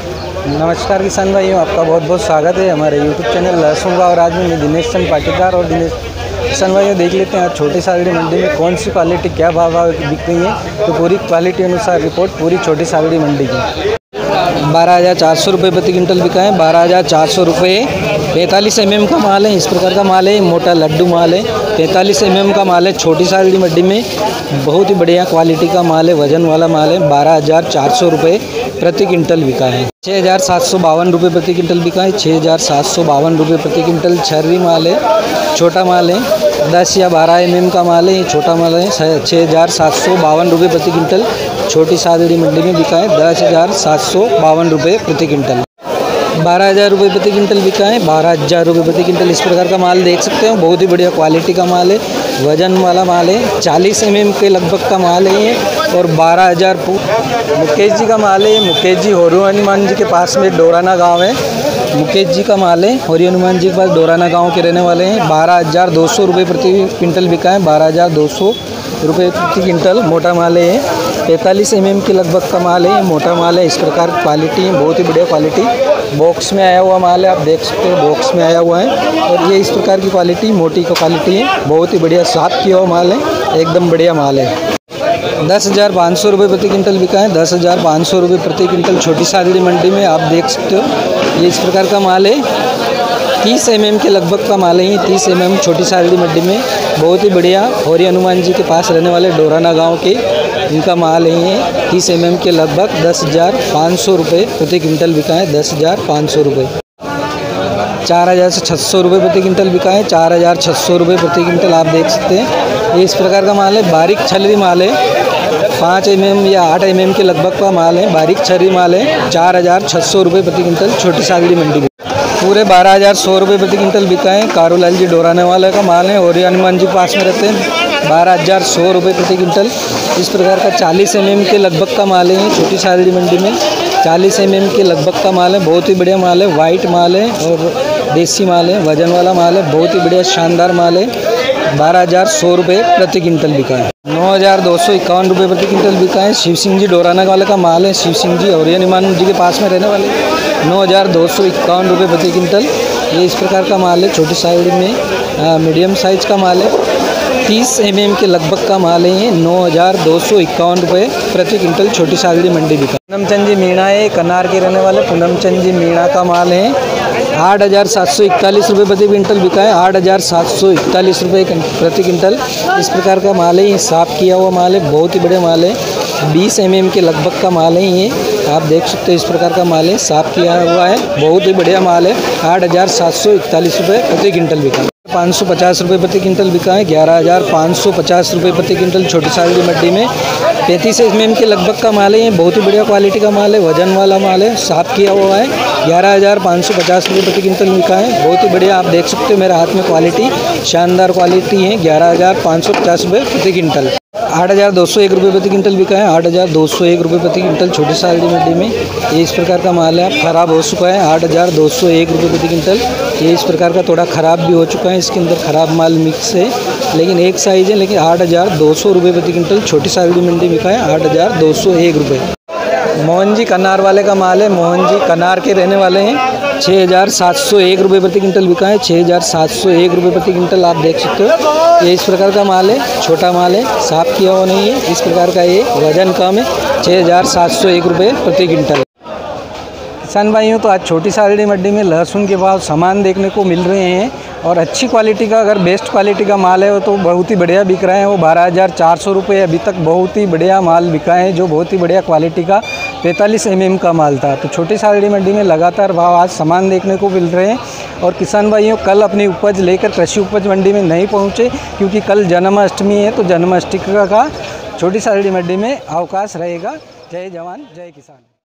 नमस्कार किसान भाइयों, आपका बहुत बहुत स्वागत है हमारे यूट्यूब चैनल लहसुन भाव राज में। मैं दिनेश चंद पाटीदार। और किसान भाइयों देख लेते हैं आज छोटी सागड़ी मंडी में कौन सी क्वालिटी क्या भाव बिक रही है। तो पूरी क्वालिटी अनुसार रिपोर्ट पूरी छोटी सागड़ी मंडी की। 12,400 रुपये प्रति क्विंटल बिका है। 12,400 रुपये। 45 mm का माल है। इस प्रकार का माल है, मोटा लड्डू माल है। 45 mm का माल है छोटी सागड़ी मंडी में। बहुत ही बढ़िया क्वालिटी का माल है, वजन वाला माल है। 12,400 रुपये प्रति क्विंटल बिका है। 6,752 रुपये प्रति क्विंटल बिका है। 6,752 रुपये प्रति क्विंटल छर्री माल है, छोटा माल है। 10 या 12 mm का माल है, ये छोटा माल है। 6,752 रुपये प्रति क्विंटल छोटी सागड़ी मंडी में बिका है। 10,752 रुपये प्रति क्विंटल। 12,000 रुपये प्रति क्विंटल बिका है। 12,000 रुपये प्रति क्विंटल। इस प्रकार का माल देख सकते हो, बहुत ही बढ़िया क्वालिटी का माल है, वजन वाला माल है। 40 mm के लगभग का माल है ये। और 12,000 मुकेश जी का माल है। मुकेश जी होरू हनुमान जी के पास में डोराना गांव है। मुकेश जी का माल है, होरी हनुमान जी के पास डोराना गांव के रहने वाले हैं। 12,200 रुपये प्रति क्विंटल बिका है। 12,200 रुपये प्रति क्विंटल मोटा माल है। 45 mm के लगभग का माल है, मोटा माल है। इस प्रकार क्वालिटी है, बहुत ही बढ़िया क्वालिटी। बॉक्स में आया हुआ माल है, आप देख सकते हो बॉक्स में आया हुआ है। और ये इस प्रकार की क्वालिटी मोटी की क्वालिटी है, बहुत ही बढ़िया साफ किया हुआ माल है, एकदम बढ़िया माल है। 10,500 रुपये प्रति क्विंटल बिका है। 10,500 रुपये प्रति क्विंटल छोटी सागड़ी मंडी में आप देख सकते हो, ये इस प्रकार का माल है। 30 mm के लगभग का माल है ये। 30 mm छोटी सागड़ी मंडी में बहुत ही बढ़िया। होरी हनुमान जी के पास रहने वाले डोराना गांव के इनका माल है ये। 30 mm के लगभग 10,500 रुपये प्रति क्विंटल बिका है। 10,500 रुपये। 4,600 रुपये प्रति क्विंटल बिका है। 4,600 रुपये प्रति क्विंटल आप देख सकते हैं, ये इस प्रकार का माल है। बारीक छलरी माल है, 5 mm या 8 mm के लगभग का माल है, बारीक छर्री माल है। 4,600 रुपये प्रति क्विंटल छोटी सागड़ी मंडी में। पूरे 12,100 रुपये प्रति क्विंटल बिका है। कारूलाल जी डोराने वाले का माल है, होरी हनुमान जी पास में रहते हैं। 12,100 रुपये प्रति क्विंटल। इस प्रकार का 40 mm के लगभग का माल है छोटी सागड़ी मंडी में। 40 mm के लगभग का माल है, बहुत ही बढ़िया माल है। वाइट माल है और देसी माल है, वजन वाला माल है, बहुत ही बढ़िया शानदार माल है। 12,100 रुपये प्रति क्विंटल बिका है। 9,251 रुपये प्रति क्विंटल बिका है। शिव सिंह जी डोराना वाले का माल है। शिव सिंह जी होरी हनुमान जी के पास में रहने वाले। 9,251 रुपये प्रति क्विंटल। ये इस प्रकार का माल है, छोटी सागड़ी में मीडियम साइज का माल है। 30 mm के लगभग का माल है ये। 9,251 रुपये प्रति क्विंटल छोटी सागड़ी मंडी बिका। पूनमचंद जी मीणा है, कनार के रहने वाले पूनमचंद जी मीणा का माल है। 8,741 रुपये प्रति क्विंटल बिका है। 8,741 रुपये प्रति क्विंटल। इस प्रकार का माल है, ये साफ किया हुआ माल है, बहुत ही बढ़िया माल है। 20 mm के लगभग का माल है ये, आप देख सकते हो इस प्रकार का माल है, साफ किया हुआ है, बहुत ही बढ़िया माल है। 8,741 रुपये प्रति क्विंटल बिका। 550 रुपये प्रति क्विंटल बिका है। 11,550 रुपये प्रति क्विंटल छोटी सागड़ी मंडी में। 35 mm के लगभग का माल है, ये बहुत ही बढ़िया क्वालिटी का माल है, वजन वाला माल है, साफ किया हुआ है। 11,550 रुपये प्रति क्विंटल बिका है, बहुत ही बढ़िया। आप देख सकते हो मेरे हाथ में क्वालिटी, शानदार क्वालिटी है। 11,550 रुपये प्रति क्विंटल। 8,201 रुपये प्रति क्विंटल बिका है। 8,201 रुपये प्रति क्विंटल छोटी सागड़ी मंडी में। ये इस प्रकार का माल है, ख़राब हो चुका है। 8,201 रुपये प्रति क्विंटल। ये इस प्रकार का थोड़ा ख़राब भी हो चुका है, इसके अंदर ख़राब माल मिक्स है, लेकिन एक साइज़ है। लेकिन 8,200 रुपये प्रति क्विंटल छोटी सागड़ी मंडी बिका है। 8,201 रुपये। मोहन जी कनार वाले का माल है। मोहन जी कनार के रहने वाले हैं। 6,701 रुपये प्रति क्विंटल बिका है। 6,701 रुपये प्रति क्विंटल आप देख सकते हो, ये इस प्रकार का माल है, छोटा माल है, साफ किया हुआ नहीं है। इस प्रकार का ये वजन कम है। 6,701 रुपये प्रति क्विंटल। किसान भाइयों, तो आज छोटी सागड़ी मंडी में लहसुन के भाव समान देखने को मिल रहे हैं। और अच्छी क्वालिटी का, अगर बेस्ट क्वालिटी का माल है वो तो बहुत ही बढ़िया बिक रहा है। वो 12,400 रुपये अभी तक बहुत ही बढ़िया माल बिका है, जो बहुत ही बढ़िया क्वालिटी का 45 mm का माल था। तो छोटी सागड़ी मंडी में लगातार भाव आज समान देखने को मिल रहे हैं। और किसान भाइयों, कल अपनी उपज लेकर कृषि उपज मंडी में नहीं पहुँचे, क्योंकि कल जन्माष्टमी है, तो जन्माष्टमी का छोटी सागड़ी मंडी में अवकाश रहेगा। जय जवान जय किसान।